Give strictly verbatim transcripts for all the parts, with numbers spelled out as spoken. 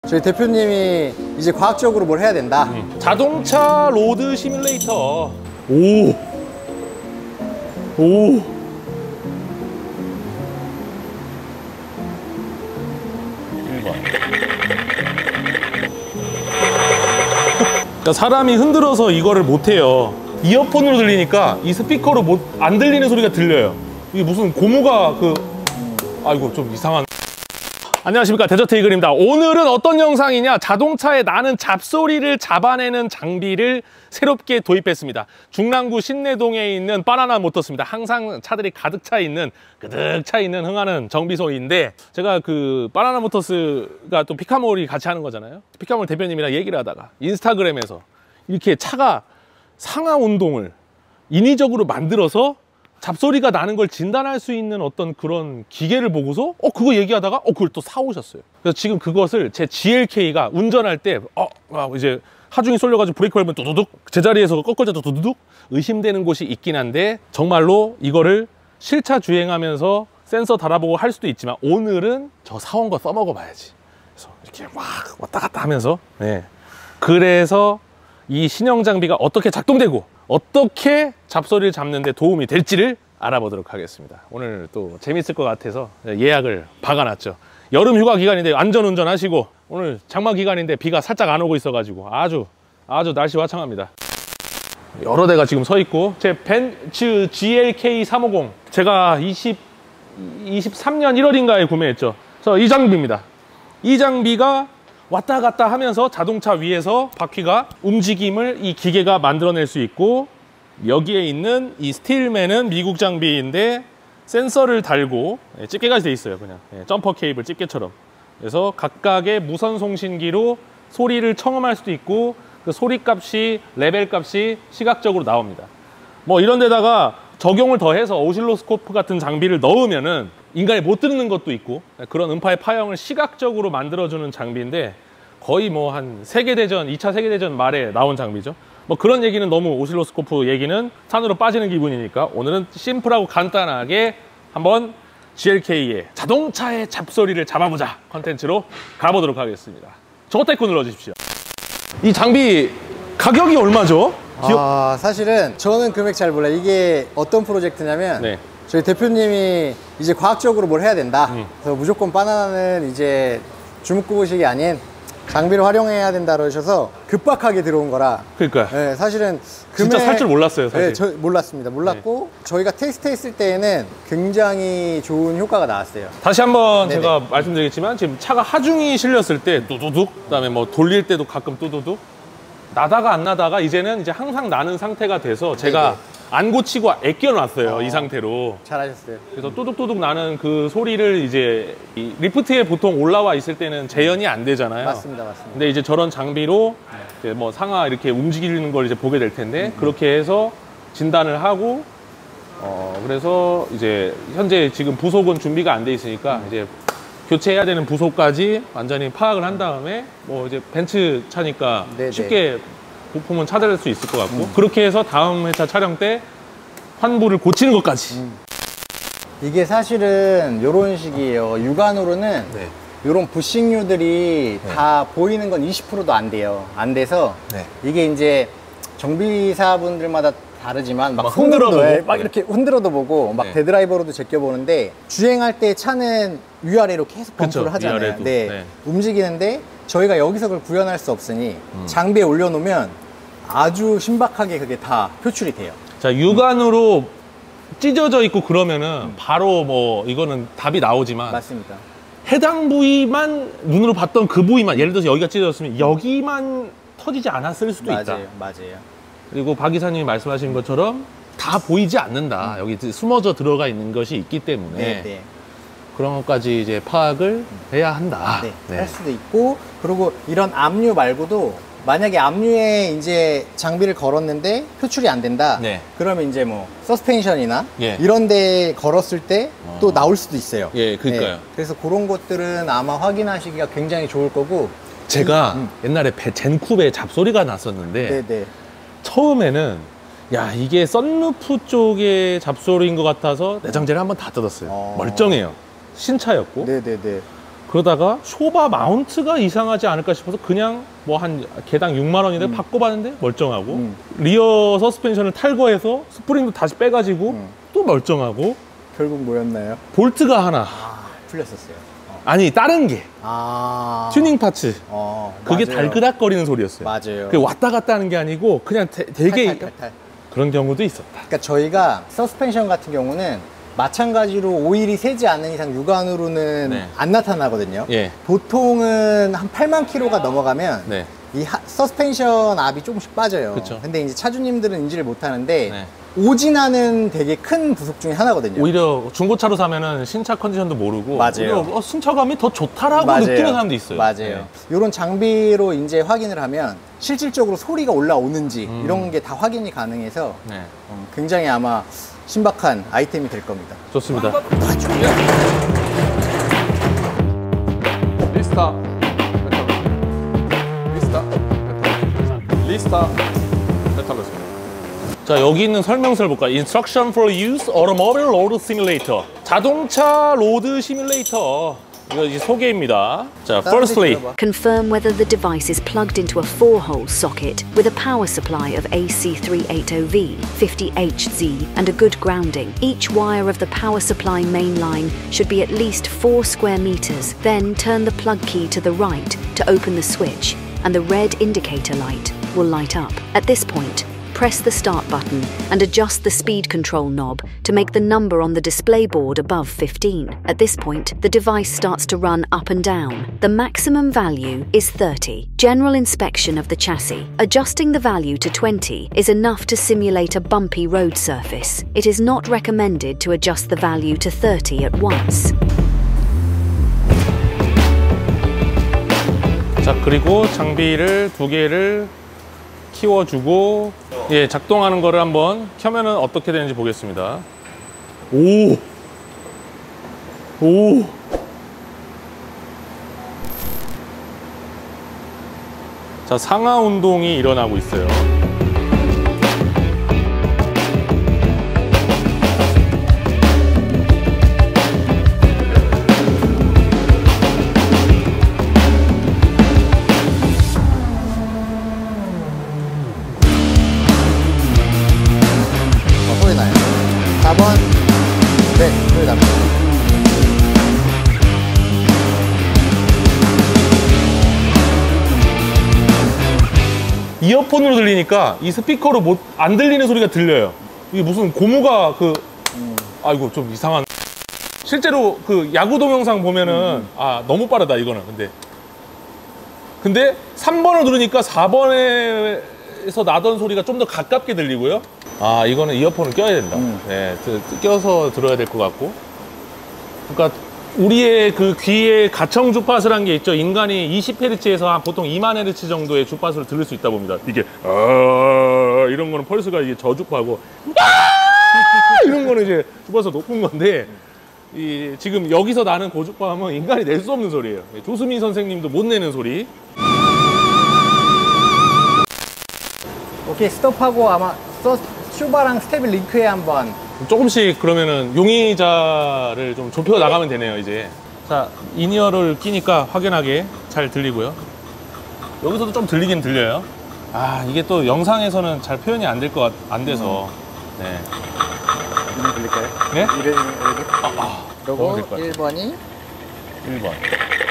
저희 대표님이 이제 과학적으로 뭘 해야 된다. 음. 자동차 로드 시뮬레이터. 오. 오. 그러니까 사람이 흔들어서 이거를 못해요. 이어폰으로 들리니까 이 스피커로 못, 안 들리는 소리가 들려요. 이게 무슨 고무가 그... 아이고 좀 이상한... 안녕하십니까, 데저트 이글입니다. 오늘은 어떤 영상이냐, 자동차에 나는 잡소리를 잡아내는 장비를 새롭게 도입했습니다. 중랑구 신내동에 있는 바나나 모터스입니다. 항상 차들이 가득 차 있는, 그득 차 있는 흥하는 정비소인데, 제가 그 바나나 모터스가 또 피카몰이 같이 하는 거잖아요. 피카몰 대표님이랑 얘기를 하다가 인스타그램에서 이렇게 차가 상하 운동을 인위적으로 만들어서 잡소리가 나는 걸 진단할 수 있는 어떤 그런 기계를 보고서 어 그거 얘기하다가 어 그걸 또 사오셨어요. 그래서 지금 그것을 제 지엘케이가 운전할 때 어 이제 하중이 쏠려가지고 브레이크 밟으면 두두둑, 제자리에서 꺾어져도 두두둑 의심되는 곳이 있긴 한데, 정말로 이거를 실차 주행하면서 센서 달아보고 할 수도 있지만 오늘은 저 사온 거 써먹어 봐야지. 그래서 이렇게 막 왔다 갔다 하면서, 네. 그래서 이 신형 장비가 어떻게 작동되고 어떻게 잡소리를 잡는 데 도움이 될지를 알아보도록 하겠습니다. 오늘 또 재밌을 것 같아서 예약을 박아놨죠. 여름 휴가 기간인데 안전운전 하시고, 오늘 장마 기간인데 비가 살짝 안 오고 있어가지고 아주 아주 날씨 화창합니다. 여러 대가 지금 서 있고, 제 벤츠 지엘케이 삼오공 제가 이십, 이십삼 년 일월인가에 구매했죠. 그래서 이 장비입니다. 이 장비가 왔다 갔다 하면서 자동차 위에서 바퀴가 움직임을 이 기계가 만들어낼 수 있고, 여기에 있는 이 스틸맨은 미국 장비인데 센서를 달고 집게까지 돼 있어요. 그냥 점퍼 케이블 집게처럼. 그래서 각각의 무선 송신기로 소리를 청음할 수도 있고, 그 소리 값이, 레벨 값이 시각적으로 나옵니다. 뭐 이런 데다가 적용을 더해서 오실로스코프 같은 장비를 넣으면은 인간이 못 듣는 것도 있고, 그런 음파의 파형을 시각적으로 만들어주는 장비인데, 거의 뭐 한 세계대전, 이 차 세계대전 말에 나온 장비죠. 뭐 그런 얘기는 너무, 오실로스코프 얘기는 산으로 빠지는 기분이니까 오늘은 심플하고 간단하게 한번 지엘케이의 자동차의 잡소리를 잡아보자 컨텐츠로 가보도록 하겠습니다. 저택구 눌러주십시오. 이 장비 가격이 얼마죠? 아, 사실은 저는 금액 잘 몰라요. 이게 어떤 프로젝트냐면, 네. 저희 대표님이 이제 과학적으로 뭘 해야 된다. 음. 그래서 무조건 바나나는 이제 주먹구구식이 아닌 장비를 활용해야 된다 그러셔서 급박하게 들어온 거라. 그러니까요. 네, 사실은 금액... 진짜 살 줄 몰랐어요, 사실. 네, 저 몰랐습니다. 몰랐고, 네. 저희가 테스트 했을 때에는 굉장히 좋은 효과가 나왔어요. 다시 한번 네네. 제가 말씀드리겠지만, 지금 차가 하중이 실렸을 때 뚜두둑, 그다음에 뭐 돌릴 때도 가끔 뚜두둑, 나다가 안 나다가 이제는 이제 항상 나는 상태가 돼서 제가 네네. 안 고치고 아껴놨어요. 어, 이 상태로. 잘하셨어요. 그래서 뚜둑뚜둑 나는 그 소리를 이제 이 리프트에 보통 올라와 있을 때는 재현이 안 되잖아요. 맞습니다, 맞습니다. 근데 이제 저런 장비로 네. 이제 뭐 상하 이렇게 움직이는 걸 이제 보게 될 텐데, 음. 그렇게 해서 진단을 하고, 어 그래서 이제 현재 지금 부속은 준비가 안 돼 있으니까 음. 이제 교체해야 되는 부속까지 완전히 파악을 한 다음에, 뭐 이제 벤츠 차니까 네네. 쉽게 부품은 찾아낼 수 있을 것 같고, 음. 그렇게 해서 다음 회차 촬영 때 환부를 고치는 것까지. 음. 이게 사실은 이런 식이에요. 육안으로는 네. 이런 부식류들이 네. 다 보이는 건 이십 퍼센트도 안 돼요. 안 돼서 네. 이게 이제 정비사분들마다 다르지만 막, 막 흔들어도 보고, 막 이렇게 흔들어도 보고, 막 네. 데드라이버로도 제껴보는데, 주행할 때 차는 위아래로 계속 범프를 그쵸, 하잖아요. 네. 네. 움직이는데 저희가 여기서 그걸 구현할 수 없으니 음. 장비에 올려놓으면 아주 신박하게 그게 다 표출이 돼요. 자, 육안으로 음. 찢어져 있고 그러면은 음. 바로 뭐 이거는 답이 나오지만, 맞습니다. 해당 부위만 눈으로 봤던 그 부위만, 예를 들어서 여기가 찢어졌으면 여기만 터지지 않았을 수도 맞아요, 있다. 맞아요. 그리고 박 이사님이 말씀하신 것처럼 다 보이지 않는다. 음. 여기 숨어져 들어가 있는 것이 있기 때문에 네, 네. 그런 것까지 이제 파악을 해야 한다. 네, 네. 할 수도 있고, 그리고 이런 압류 말고도 만약에 압류에 이제 장비를 걸었는데 표출이 안 된다. 네. 그러면 이제 뭐 서스펜션이나 예. 이런 데 걸었을 때 또 어. 나올 수도 있어요. 예, 그러니까요. 네. 그래서 그런 것들은 아마 확인하시기가 굉장히 좋을 거고. 제가 음, 음. 옛날에 젠쿱에 잡소리가 났었는데 네, 네. 처음에는 야 이게 썬루프 쪽의 잡소리인 것 같아서 내장재를 한번 다 뜯었어요. 어... 멀쩡해요. 신차였고. 네네네. 그러다가 쇼바 마운트가 이상하지 않을까 싶어서 그냥 뭐 한 개당 육만 원인데 음. 바꿔봤는데 멀쩡하고 음. 리어 서스펜션을 탈거해서 스프링도 다시 빼가지고 음. 또 멀쩡하고 결국 뭐였나요? 볼트가 하나 아, 풀렸었어요. 어. 아니 다른 게 아... 튜닝 파츠 어, 그게 맞아요. 달그닥거리는 소리였어요. 맞아요. 그게 왔다 갔다 하는 게 아니고 그냥 되, 되게 탈, 탈, 탈, 탈. 그런 경우도 있었다. 그러니까 저희가 서스펜션 같은 경우는 마찬가지로 오일이 새지 않는 이상 육안으로는 네. 안 나타나거든요. 예. 보통은 한 팔만 킬로미터가 넘어가면 네. 이 하, 서스펜션 압이 조금씩 빠져요. 그쵸. 근데 이제 차주님들은 인지를 못 하는데 네. 오진하는 되게 큰 부속 중에 하나거든요. 오히려 중고차로 사면은 신차 컨디션도 모르고 맞아요. 어, 승차감이 더 좋다라고 맞아요. 느끼는 사람도 있어요. 맞아요. 네. 이런 장비로 이제 확인을 하면 실질적으로 소리가 올라오는지 음. 이런 게 다 확인이 가능해서 네. 음, 굉장히 아마 신박한 아이템이 될 겁니다. 좋습니다. 리스타 리스타 리스타 메탈로스. 자, 여기 있는 설명서를 볼까요? Instruction for use automobile load simulator. 자동차 로드 시뮬레이터. 이거 이제 소개입니다. 자, firstly, confirm whether the device is plugged into a four-hole socket with a power supply of A C three eighty V, fifty H Z, and a good grounding. Each wire of the power supply main line should be at least four square meters. Then turn the plug key to the right to open the switch, and the red indicator light will light up. At this point, press the start button and adjust the speed control knob to make the number on the display board above fifteen. At this point, the device starts to run up and down. The maximum value is thirty. General inspection of the chassis. Adjusting the value to twenty is enough to simulate a bumpy road surface. It is not recommended to adjust the value to thirty at once. 자, 그리고 장비를 두 개를 키워주고 예, 작동하는 거를 한번 켜면은 어떻게 되는지 보겠습니다. 오! 오! 자, 상하 운동이 일어나고 있어요. 사 번, 네, 소리 납니다. 이어폰으로 들리니까 이 스피커로 못, 안 들리는 소리가 들려요. 이게 무슨 고무가 그, 음. 아이고, 좀 이상한. 실제로 그 야구 동영상 보면은, 음. 아, 너무 빠르다, 이거는. 근데. 근데 삼 번을 누르니까 사 번에서 나던 소리가 좀 더 가깝게 들리고요. 아, 이거는 이어폰을 껴야 된다. 음. 네, 껴서 들어야 될 것 같고. 그러니까 우리의 그 귀에 가청 주파수라는 게 있죠. 인간이 이십 헤르츠에서 보통 이만 헤르츠 정도의 주파수를 들을 수 있다 봅니다. 이게 아 이런 거는 펄스가 이게 저주파고 아 이런 거는 이제 주파수 높은 건데 이 지금 여기서 나는 고주파음은 인간이 낼 수 없는 소리예요. 조수미 선생님도 못 내는 소리. 오케이, 스톱하고 아마 서, 슈바랑 스텝을 링크해 한번. 조금씩 그러면은 용의자를 좀 좁혀 나가면 되네요, 이제. 자, 인이어를 끼니까 확연하게 잘 들리고요. 여기서도 좀 들리긴 들려요. 아, 이게 또 영상에서는 잘 표현이 안 될 것, 안 돼서. 음. 네. 이름 들릴까요? 네? 이름, 이름. 아, 아. 그리고 일 번이? 일 번.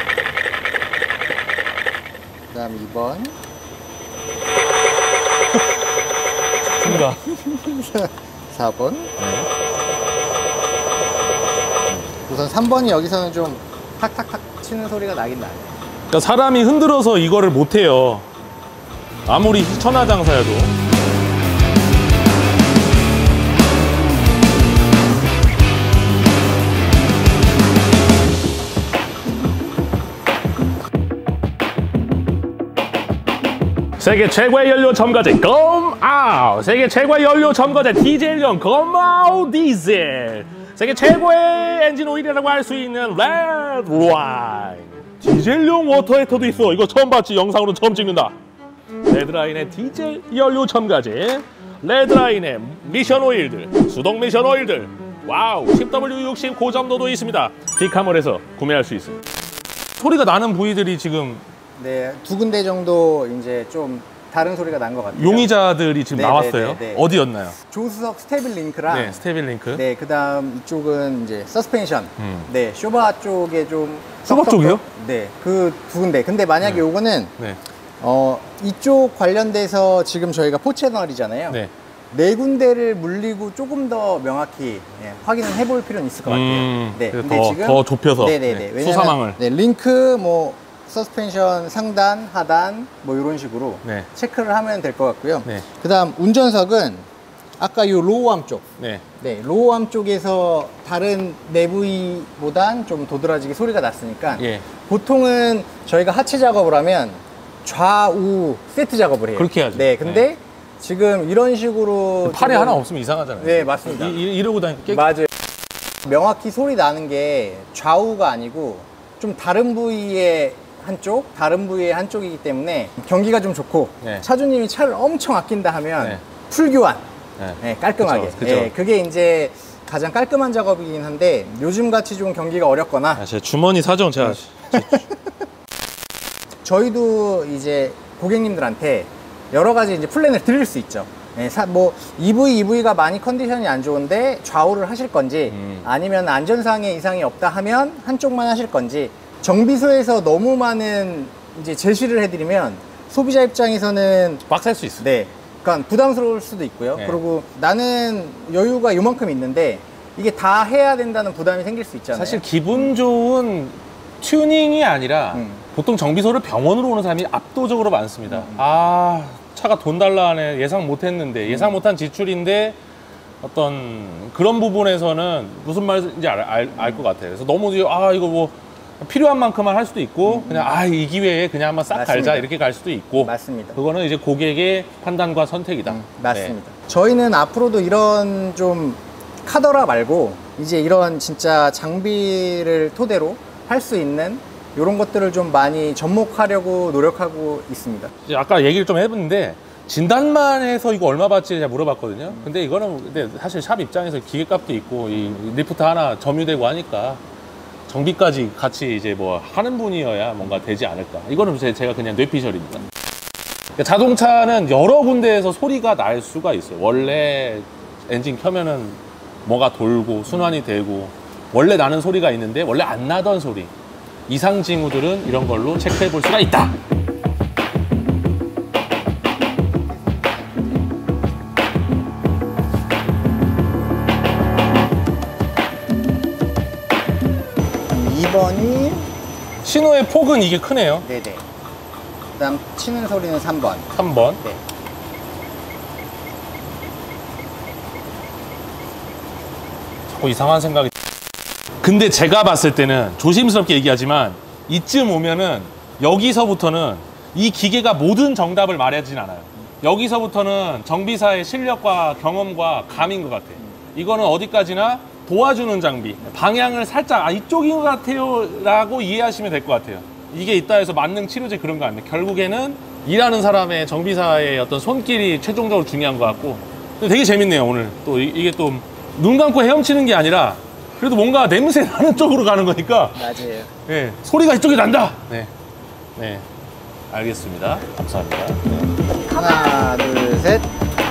그 다음 이 번. 좋습니다. 사 번. 네. 우선 삼 번이 여기서는 좀 탁탁탁 치는 소리가 나긴 나요. 그러니까 사람이 흔들어서 이거를 못해요. 아무리 천하장사여도. 세계 최고의 연료 첨가제 컴아웃. 세계 최고의 연료 첨가제 디젤용 컴아웃 디젤. 세계 최고의 엔진 오일이라고 할 수 있는 레드라인. 디젤용 워터 히터도 있어. 이거 처음 봤지? 영상으로 처음 찍는다. 레드라인의 디젤 연료 첨가제, 레드라인의 미션 오일들, 수동 미션 오일들. 와우, 십 더블유 육십 고점도도 있습니다. 디카몰에서 구매할 수 있습니다. 소리가 나는 부위들이 지금 네, 두 군데 정도 이제 좀 다른 소리가 난 것 같아요. 용의자들이 지금 네, 나왔어요. 네, 네, 네. 어디였나요? 조수석 스테빌 링크랑 네, 스테빌 링크. 네, 그다음 이쪽은 이제 서스펜션. 음. 네, 쇼바 쪽에 좀 쇼바 썩썩- 쪽이요? 네, 그 두 군데. 근데 만약에 네. 요거는 네. 어, 이쪽 관련돼서 지금 저희가 포 채널이잖아요. 네. 네 군데를 물리고 조금 더 명확히 예, 확인을 해볼 필요는 있을 것 같아요. 음, 네, 그래서 근데 더- 지금 더 좁혀서, 네네네. 네, 왜냐면, 수사망을. 네, 링크 뭐 서스펜션 상단, 하단 뭐 이런 식으로 네. 체크를 하면 될 것 같고요. 네. 그다음 운전석은 아까 이 로우암 쪽, 네. 네, 로우암 쪽에서 다른 내부위보단 좀 도드라지게 소리가 났으니까 예. 보통은 저희가 하체 작업을 하면 좌우 세트 작업을 해요. 그렇게 해야죠. 네, 근데 네. 지금 이런 식으로 팔에 지금- 하나 없으면 이상하잖아요. 네, 맞습니다. 이, 이, 이러고 다니까 깨... 맞아요. 명확히 소리 나는 게 좌우가 아니고 좀 다른 부위의 한쪽, 다른 부위의 한쪽이기 때문에 경기가 좀 좋고 네. 차주님이 차를 엄청 아낀다 하면 네. 풀교환, 네. 네, 깔끔하게. 그쵸, 그쵸. 네, 그게 이제 가장 깔끔한 작업이긴 한데 요즘 같이 좀 경기가 어렵거나 아, 제 주머니 사정 제가 제- 저희도 이제 고객님들한테 여러 가지 이제 플랜을 드릴 수 있죠. 네, 사, 뭐 이브이, 이브이가 많이 컨디션이 안 좋은데 좌우를 하실 건지 음. 아니면 안전상의 이상이 없다 하면 한쪽만 하실 건지 정비소에서 너무 많은 이제 제시를 해드리면 소비자 입장에서는 빡셀 수 있어요. 네, 그러니까 부담스러울 수도 있고요. 네. 그리고 나는 여유가 요만큼 있는데 이게 다 해야 된다는 부담이 생길 수 있잖아요. 사실 기분 좋은 튜닝이 아니라 음. 보통 정비소를 병원으로 오는 사람이 압도적으로 많습니다. 아, 차가 돈 달라 하네. 예상 못 했는데. 음. 예상 못한 지출인데 어떤 그런 부분에서는 무슨 말인지 알 것 같아요. 그래서 너무 아, 이거 뭐 필요한 만큼만 할 수도 있고 그냥 아, 이 기회에 그냥 한번 싹 음. 맞습니다. 갈자 이렇게 갈 수도 있고 맞습니다. 그거는 이제 고객의 판단과 선택이다. 음, 맞습니다. 저희는 앞으로도 이런 좀 카더라 말고 이제 이런 진짜 장비를 토대로 할 수 있는 이런 것들을 좀 많이 접목하려고 노력하고 있습니다. 이제 아까 얘기를 좀 해봤는데 진단만 해서 이거 얼마 받지 제가 물어봤거든요. 근데 이거는 근데 사실 샵 입장에서 기계값도 있고 이 리프트 하나 점유되고 하니까 정비까지 같이 이제 뭐 하는 분이어야 뭔가 되지 않을까. 이거는 제- 제가 그냥 뇌피셜입니다. 자동차는 여러 군데에서 소리가 날 수가 있어요. 원래 엔진 켜면은 뭐가 돌고 순환이 되고 원래 나는 소리가 있는데 원래 안 나던 소리. 이상 징후들은 이런 걸로 체크해 볼 수가 있다. 이 번이 신호의 폭은 이게 크네요. 네네. 그다음 치는 소리는 삼 번. 삼 번. 네. 자꾸 이상한 생각이. 근데 제가 봤을 때는 조심스럽게 얘기하지만 이쯤 오면은 여기서부터는 이 기계가 모든 정답을 말하진 않아요. 여기서부터는 정비사의 실력과 경험과 감인 것 같아요. 이거는 어디까지나 도와주는 장비. 방향을 살짝 아, 이쪽인 것 같아요 라고 이해하시면 될 것 같아요. 이게 있다 해서 만능 치료제 그런 거 아니에요. 결국에는 일하는 사람의 정비사의 어떤 손길이 최종적으로 중요한 것 같고. 근데 되게 재밌네요 오늘. 또 이, 이게 또 눈 감고 헤엄치는 게 아니라 그래도 뭔가 냄새 나는 쪽으로 가는 거니까 맞아요. 네, 소리가 이쪽에 난다. 네, 네, 알겠습니다. 감사합니다. 네. 하나, 둘, 셋.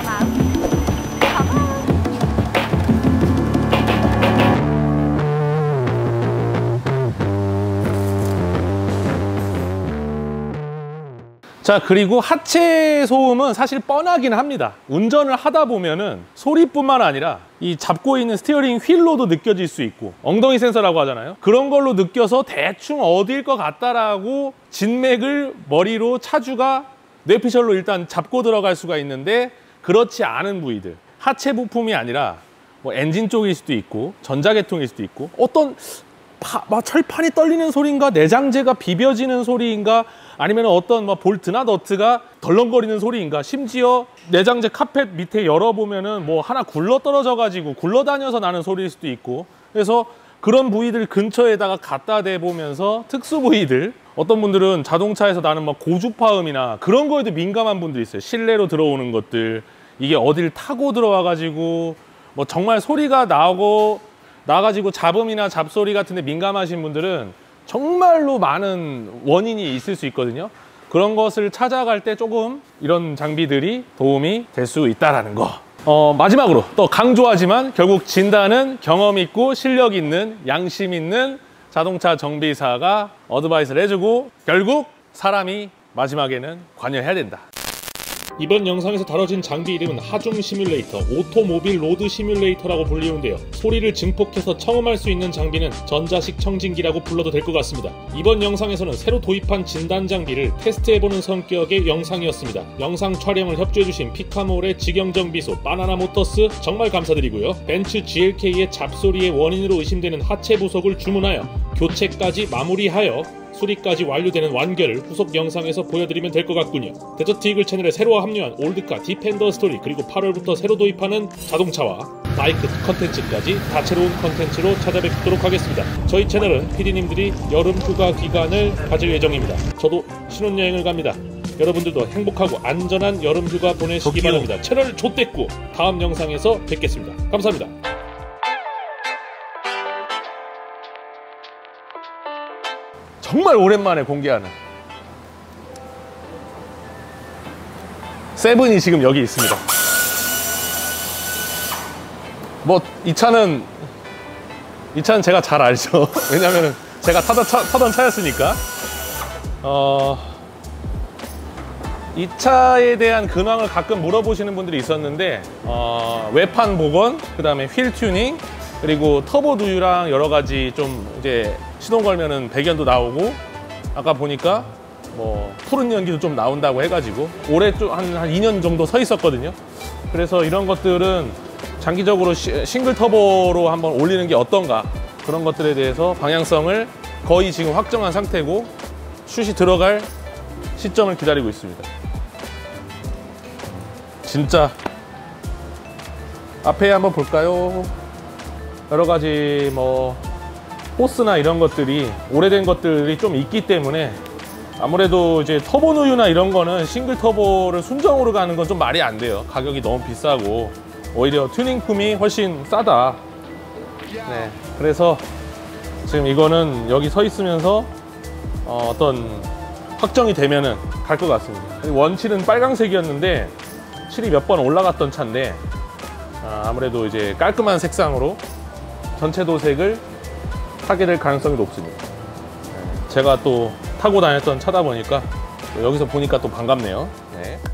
자, 그리고 하체 소음은 사실 뻔하긴 합니다. 운전을 하다 보면은 소리뿐만 아니라 이 잡고 있는 스티어링 휠로도 느껴질 수 있고 엉덩이 센서라고 하잖아요. 그런 걸로 느껴서 대충 어디일 것 같다라고 진맥을 머리로 차주가 뇌피셜로 일단 잡고 들어갈 수가 있는데 그렇지 않은 부위들. 하체 부품이 아니라 뭐 엔진 쪽일 수도 있고 전자계통일 수도 있고 어떤 파, 막 철판이 떨리는 소리인가 내장재가 비벼지는 소리인가 아니면 어떤 뭐 볼트나 너트가 덜렁거리는 소리인가 심지어 내장재 카펫 밑에 열어보면은 뭐 하나 굴러 떨어져 가지고 굴러다녀서 나는 소리일 수도 있고 그래서 그런 부위들 근처에다가 갖다 대보면서 특수 부위들 어떤 분들은 자동차에서 나는 막 고주파음이나 그런 거에도 민감한 분들이 있어요. 실내로 들어오는 것들 이게 어딜 타고 들어와 가지고 뭐 정말 소리가 나고 나가지고 잡음이나 잡소리 같은 데 민감하신 분들은 정말로 많은 원인이 있을 수 있거든요. 그런 것을 찾아갈 때 조금 이런 장비들이 도움이 될 수 있다는 거. 어, 마지막으로 또 강조하지만 결국 진단은 경험 있고 실력 있는 양심 있는 자동차 정비사가 어드바이스를 해주고 결국 사람이 마지막에는 관여해야 된다. 이번 영상에서 다뤄진 장비 이름은 하중 시뮬레이터, 오토모빌 로드 시뮬레이터라고 불리우는데요. 소리를 증폭해서 청음할 수 있는 장비는 전자식 청진기라고 불러도 될 것 같습니다. 이번 영상에서는 새로 도입한 진단 장비를 테스트해보는 성격의 영상이었습니다. 영상 촬영을 협조해주신 피카몰의 직영정비소 바나나모터스 정말 감사드리고요. 벤츠 지엘케이의 잡소리의 원인으로 의심되는 하체 부속을 주문하여 교체까지 마무리하여 수리까지 완료되는 완결을 후속 영상에서 보여드리면 될 것 같군요. 데저트 이글 채널에 새로 합류한 올드카 디펜더 스토리, 그리고 팔월부터 새로 도입하는 자동차와 바이크 컨텐츠까지 다채로운 컨텐츠로 찾아뵙도록 하겠습니다. 저희 채널은 피디님들이 여름 휴가 기간을 가질 예정입니다. 저도 신혼여행을 갑니다. 여러분들도 행복하고 안전한 여름 휴가 보내시기 바랍니다. 채널 좆됐고 다음 영상에서 뵙겠습니다. 감사합니다. 정말 오랜만에 공개하는 세븐이 지금 여기 있습니다. 뭐 이 차는 이 차는 제가 잘 알죠. 왜냐면은 제가 타던, 차, 타던 차였으니까. 어, 이 차에 대한 근황을 가끔 물어보시는 분들이 있었는데 어, 외판 복원, 그 다음에 휠 튜닝, 그리고 터보 두유랑 여러 가지 좀 이제 시동 걸면은 배견도 나오고, 아까 보니까 뭐 푸른 연기도 좀 나온다고 해가지고 올해 좀 한 한 이 년 정도 서 있었거든요. 그래서 이런 것들은 장기적으로 시, 싱글 터보로 한번 올리는 게 어떤가, 그런 것들에 대해서 방향성을 거의 지금 확정한 상태고 슛이 들어갈 시점을 기다리고 있습니다. 진짜 앞에 한번 볼까요? 여러 가지 뭐 호스나 이런 것들이 오래된 것들이 좀 있기 때문에 아무래도 이제 터보 누유나 이런 거는 싱글 터보를 순정으로 가는 건 좀 말이 안 돼요. 가격이 너무 비싸고 오히려 튜닝품이 훨씬 싸다. 네, 그래서 지금 이거는 여기 서 있으면서 어, 어떤 확정이 되면은 갈 것 같습니다. 원칠은 빨강색이었는데 칠이 몇 번 올라갔던 차인데 아, 아무래도 이제 깔끔한 색상으로 전체 도색을 하게 될 가능성이 높습니다. 제가 또 타고 다녔던 차다 보니까 여기서 보니까 또 반갑네요. 네.